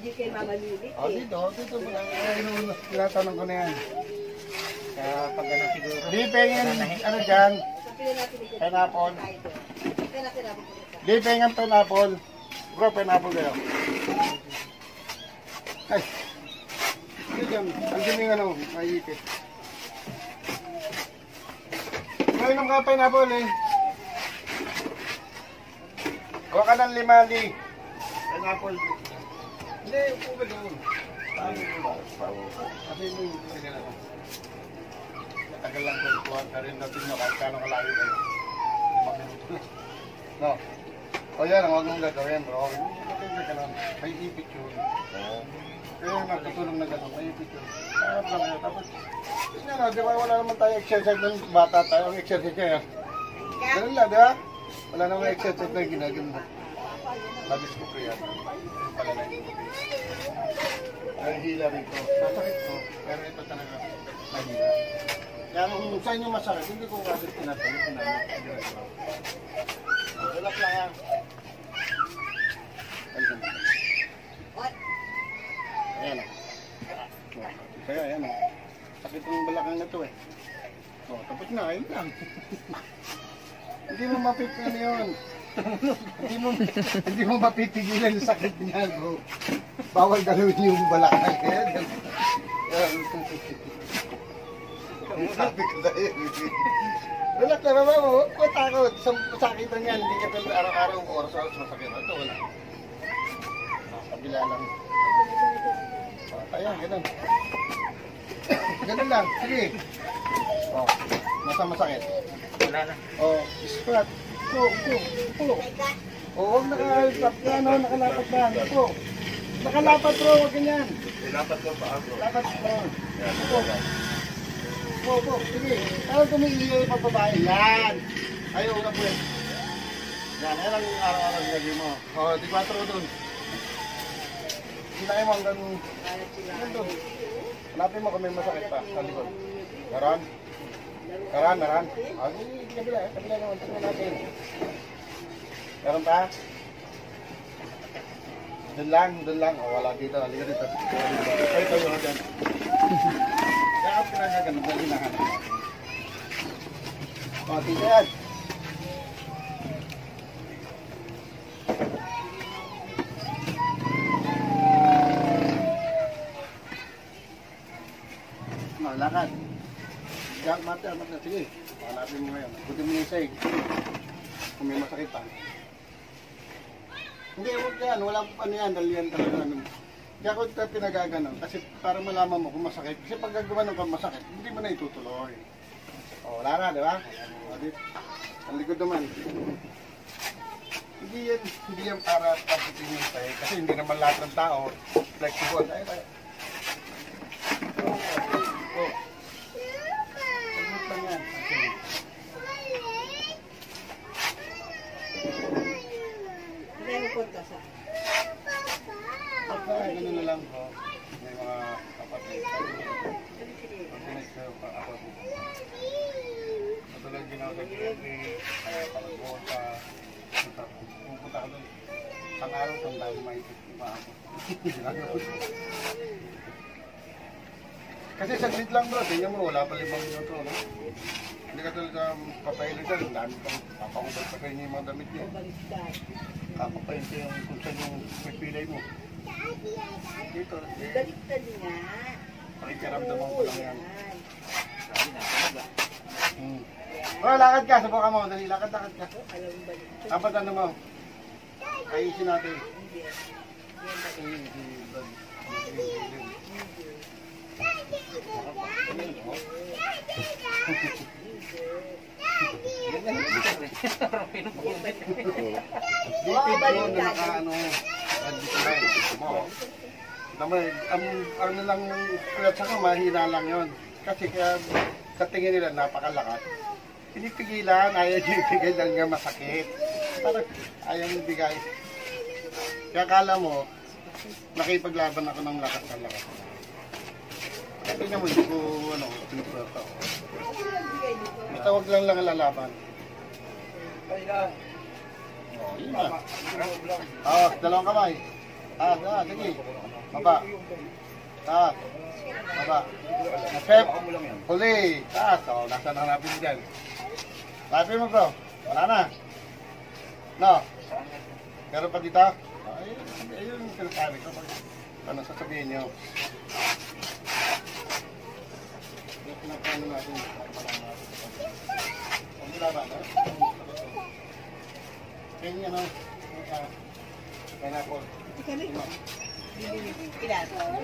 Hindi kay Mama Lili. Dito mo lang. Tinatanong ko na yan. Kaya pag ano siguro. Di pengen, ano dyan? Pineapple. Di pengen pineapple. Bro, pineapple kayo. Ay. Hindi dyan. Ang daming ano, maiipit. Mainom ka pineapple eh. Kuha ka ng limali. Pineapple. Hindi, upo ka doon. Kasi mo yung sige na. Matagal lang ko. Kuha ka rin natin nyo kahit kano kalayo kayo. No. O yan, huwag mong gagawin bro. May ipit yun. Kaya magkatulong na gano'n, may ipit yun. Kaya lang yun. Tapos, yun na, di ba wala naman tayo exercise ng bata tayo. Ang exercise niya yan. Ganun lang, di ba? Wala naman exercise na ginaganda. Labis ko kaya. Ay, hila rito. Masakit ko. Pero ito talaga mahila. Kaya kung sa inyo masakit, hindi ko kasi tinatalik na relax lang yan. Ayan o. Kaya ayan o. Sakit ng balakang na ito eh. O, tapos na, ayun lang. Hindi mo mapipigilan yun. Hindi mo mapipigilan yung sakit niya, bro. Bawal galawin yung balakang. Ayan. Sabi ko na yun. Relax na ba mo? Huwag takot. Sakit lang yan. Hindi ka talaga araw-araw oras-oras masakit. Ito wala. Kabila lang. Ayan, ganun. Ganun lang. Sige. O, nasa masakit. Wala na. O, squat. Po. O, huwag nakalapat ka, no? Nakalapat ka. Po. Nakalapat, bro. Huwag ganyan. Dapat ko pa ako. Lapat, bro. Po. Sige. Ayaw tumiiyo yung pagbabae. Yan. Ayaw na po yan. Yan. Yan ang araw-araw nilagay mo. O, di 4 doon. Hinay mo hanggang... Yan doon. Hanapin mo kung may masakit pa sa likod. Meron? Meron? O, di kabila. Kabila naman. Tingnan natin. Meron pa? Doon lang. O, wala dito. Halika dito. Ito yung dyan. Kaya ako pinagagano. Dali na hanap. O, tingnan. Lakad. Mata. Sige. Hanapin mo ngayon. Buti mo yung saig. Kung may masakit pa. Hindi, huwag yan. Walang ano yan. Dali yan talaga. Kaya ako ito pinagagano. Kasi para malaman mo kung masakit. Kasi pag gagawa ng masakit, hindi mo na itutuloy. O, wala na, di ba? Ang likod naman. Hindi yan para paputin yung saig. Kasi hindi naman lahat ng tao flexible. Ay. Ganun na lang po. May mga kapatid. Matulad ginawa sa Gretry, palagbuhan sa pupunta ka doon. Ang araw, tandaan mo maipit ako. Kasi saglit lang bro, tingnan mo, wala pa 5 minuto. No? Hindi ka talaga papailo dyan, ang dami pang papakubad pa kayo yung mga damit niyo. Kapapayin ko yung kung saan yung pipilay mo. Dito, Baliktad nga. pakikiramdaman ko lang yan. Lakad ka, subukan mo, dali, lakad ka. Dapat ano mo, ayusin natin. Dipid yun na naka-ano, ano lang yung kulat sa mahina lang yun. Kasi kaya sa tingin nila napakalakas. Pinipigilan, ayaw nyo ibigay lang nga masakit. Parang ayaw nyo ibigay. Kaya akala mo, nakipaglaban ako ng lakas ng lakas. Kasi nga mo, hindi ko, pinipurta ako. Basta huwag lang lalaban. Yun na. Dalawang kamay. Sige. Baba. Taas. Baba. Step. Huli. Taas. O, nasa na hanapin mo dyan. Hanapin mo bro. Wala na. No. Meron pa dito? Ayun yung sinasabi ko. Ano sasabihin nyo? Pinapano natin. Ang laban, no? Kaya niya, no? Pineapple. Ilan?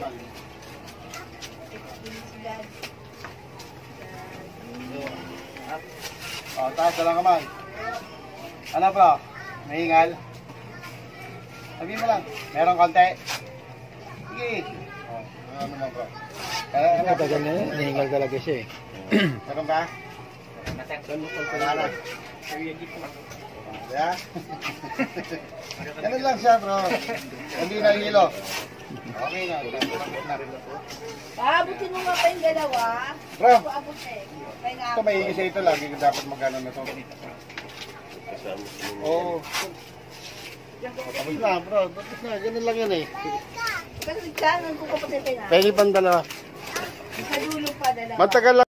Taas na lang kamay. Ano bro? Mahingal? Sabihin mo lang. Meron konti? Sige. Ano naman bro? Matagal na yun, nahingal talaga siya eh. Meron ka? Wala na. Yeah? Ganun lang siya bro. Hindi na hilo. Okay na. Aabutin mo nga pa yung dalawa. Bro, Aabot eh. ito may isa ito lagi ko dapat magkano na ito. Oo. Tapos na bro. Tapos na. Ganun lang yan eh. Kasi dyan, nandun ko pa tayo na. Pwede pang dalawa. Sa dulo pa, dalawa. Matagal lang.